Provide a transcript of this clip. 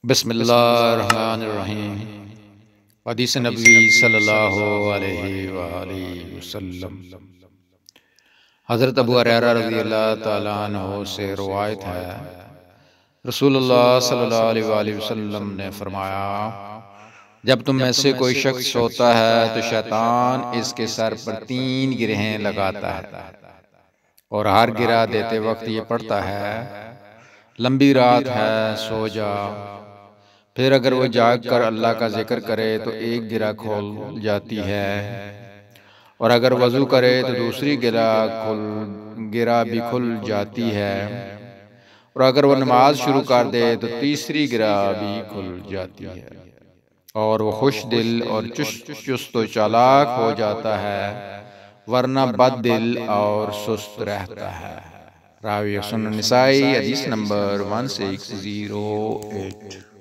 बिस्मिल्लाहिर्रहमानिर्रहीम। हदीस नबी सल्लल्लाहु अलैहि वसल्लम। हज़रत अबू हुरैरा रज़ियल्लाहु तआला अन्हु से रवायत है, रसूलुल्लाह सल्लल्लाहु अलैहि वसल्लम ने फरमाया, जब तुम में से कोई शख्स सोता है तो शैतान इसके सर पर 3 गिरहें लगाता है और हर गिरा देते वक्त ये पढ़ता है, लंबी रात है, सो जा। फिर अगर वो जाग कर अल्लाह का जिक्र करे तो एक गिरा खोल जाती है, और अगर वजू करे तो दूसरी गिरा भी खुल जाती है, और अगर वो नमाज शुरू कर दे तो तीसरी गिरा भी खुल जाती है, और वो खुश दिल और चुस्त व चालाक हो जाता है, वरना बद दिल और सुस्त रहता है। रावी सुनन निसाई, हदीस नंबर 1608।